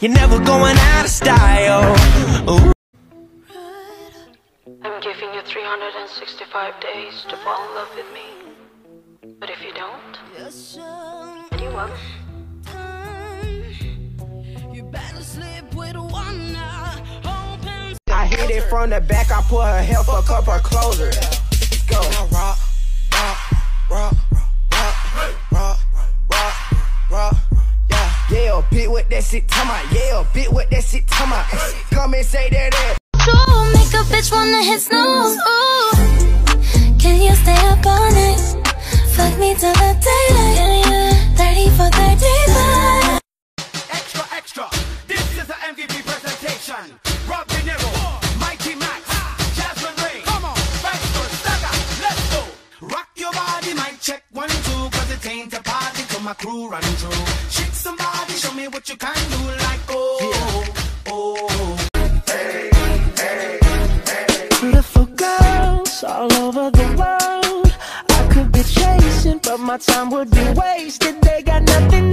You're never going out of style. Ooh. I'm giving you 365 days to fall in love with me. But if you don't, then you won't. You better sleep with one eye open. I hit it from the back, I put her hair, fuck up her closer. Go. Now rock, rock, rock, rock, rock, rock, rock, yeah. Yeah, bitch, what that shit talking about? Yeah, bitch, what that shit talking about? Come and say that. Make a bitch wanna hit snooze. Ooh. Can you stay up all night? Fuck me till the daylight. 30 for 35. Extra, extra. This is the MVP presentation. Rob De Niro, Mighty Max, Jasmine Ray. Come on, Baxter, Saga, let's go. Rock your body, mic check 1, 2, 'cause it ain't a party till my crew run through. Shake somebody, show me what you can do, like oh, oh. Beautiful girls all over the world. I could be chasing, but my time would be wasted. They got nothing